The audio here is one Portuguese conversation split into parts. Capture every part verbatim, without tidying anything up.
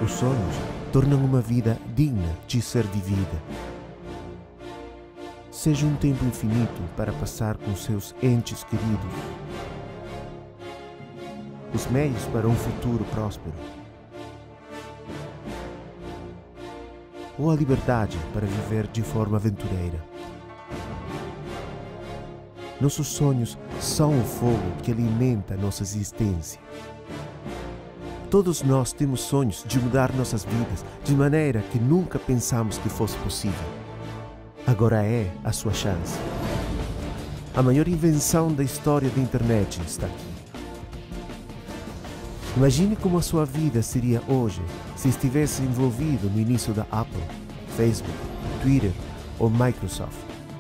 Os sonhos tornam uma vida digna de ser vivida. Seja um tempo infinito para passar com seus entes queridos. Os meios para um futuro próspero. Ou a liberdade para viver de forma aventureira. Nossos sonhos são o fogo que alimenta nossa existência. Todos nós temos sonhos de mudar nossas vidas de maneira que nunca pensamos que fosse possível. Agora é a sua chance. A maior invenção da história da internet está aqui. Imagine como a sua vida seria hoje se estivesse envolvido no início da Apple, Facebook, Twitter ou Microsoft.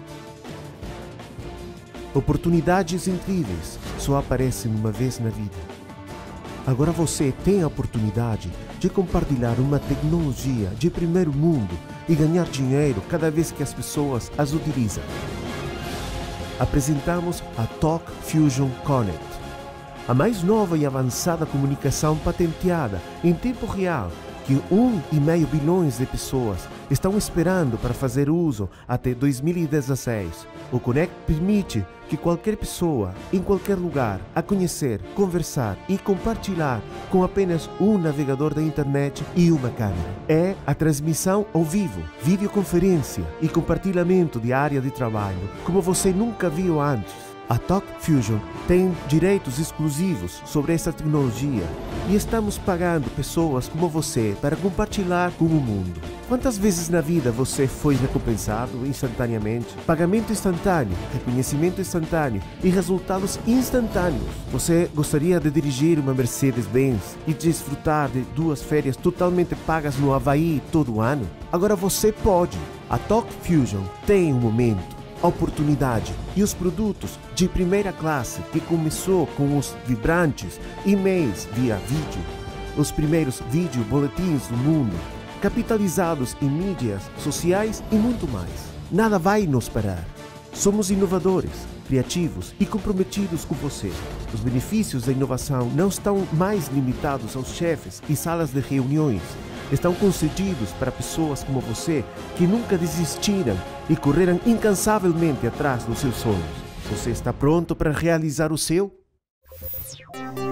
Oportunidades incríveis só aparecem uma vez na vida. Agora você tem a oportunidade de compartilhar uma tecnologia de primeiro mundo e ganhar dinheiro cada vez que as pessoas as utilizam. Apresentamos a Talk Fusion Connect, a mais nova e avançada comunicação patenteada em tempo real que um e meio bilhões de pessoas estão esperando para fazer uso até dois mil e dezesseis. O Connect permite que qualquer pessoa, em qualquer lugar, a conhecer, conversar e compartilhar com apenas um navegador da internet e uma câmera. É a transmissão ao vivo, videoconferência e compartilhamento de área de trabalho, como você nunca viu antes. A Talk Fusion tem direitos exclusivos sobre essa tecnologia e estamos pagando pessoas como você para compartilhar com o mundo. Quantas vezes na vida você foi recompensado instantaneamente? Pagamento instantâneo, reconhecimento instantâneo e resultados instantâneos. Você gostaria de dirigir uma Mercedes-Benz e desfrutar de duas férias totalmente pagas no Havaí todo ano? Agora você pode. A Talk Fusion tem um momento, a oportunidade e os produtos de primeira classe que começou com os vibrantes e-mails via vídeo, os primeiros vídeo boletins do mundo, capitalizados em mídias sociais e muito mais. Nada vai nos parar. Somos inovadores, criativos e comprometidos com você. Os benefícios da inovação não estão mais limitados aos chefes e salas de reuniões. Estão concedidos para pessoas como você que nunca desistiram e correram incansavelmente atrás dos seus sonhos. Você está pronto para realizar o seu?